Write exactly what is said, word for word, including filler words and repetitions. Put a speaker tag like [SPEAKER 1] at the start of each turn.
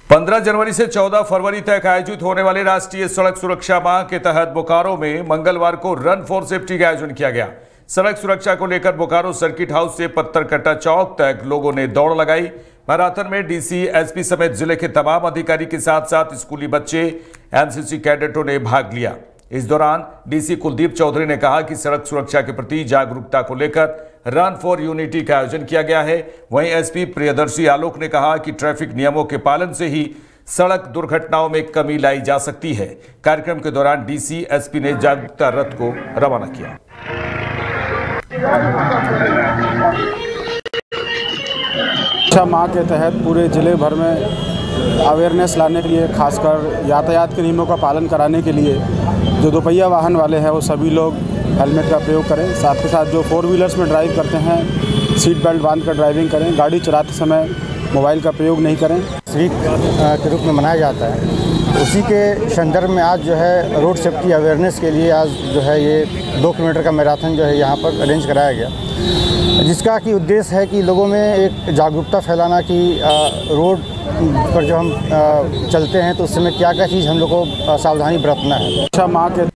[SPEAKER 1] पंद्रह जनवरी से चौदह फरवरी तक आयोजित होने वाले राष्ट्रीय सड़क सुरक्षा माह के तहत बोकारो में मंगलवार को रन फॉर सेफ्टी का आयोजन किया गया। सड़क सुरक्षा को लेकर बोकारो सर्किट हाउस से पत्थरकट्टा चौक तक लोगों ने दौड़ लगाई। मैराथन में डीसी, एसपी समेत जिले के तमाम अधिकारी के साथ साथ स्कूली बच्चे, एनसीसी कैडेटों ने भाग लिया। इस दौरान डीसी कुलदीप चौधरी ने कहा कि सड़क सुरक्षा के प्रति जागरूकता को लेकर रन फॉर यूनिटी का आयोजन किया गया है। वहीं एसपी प्रियदर्शी आलोक ने कहा कि ट्रैफिक नियमों के पालन से ही सड़क दुर्घटनाओं में कमी लाई जा सकती है। कार्यक्रम के दौरान डीसी, एसपी ने जागरूकता रथ को रवाना किया।
[SPEAKER 2] सुरक्षा माह के तहत पूरे जिले भर में अवेयरनेस लाने के लिए, खासकर यातायात के नियमों का पालन कराने के लिए जो दोपहिया वाहन वाले हैं वो सभी लोग हेलमेट का प्रयोग करें। साथ के साथ जो फोर व्हीलर्स में ड्राइव करते हैं सीट बेल्ट बांध कर ड्राइविंग करें। गाड़ी चलाते समय मोबाइल का प्रयोग नहीं करें।
[SPEAKER 3] वीक के रूप में मनाया जाता है, उसी के संदर्भ में आज जो है रोड सेफ्टी अवेयरनेस के लिए आज जो है ये दो किलोमीटर का मैराथन जो है यहाँ पर अरेंज कराया गया, जिसका कि उद्देश्य है कि लोगों में एक जागरूकता फैलाना कि रोड पर जो हम चलते हैं तो उस समय क्या क्या चीज़ हम लोग को सावधानी बरतना है।
[SPEAKER 2] सुरक्षा माह के